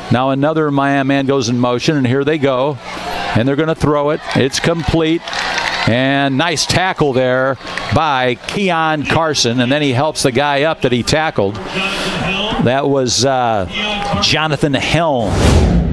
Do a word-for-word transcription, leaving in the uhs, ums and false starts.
Now another Miami man goes in motion, and here they go. And they're going to throw it. It's complete. And nice tackle there by Keon Carson. And then he helps the guy up that he tackled. That was uh, Jonathan Helm.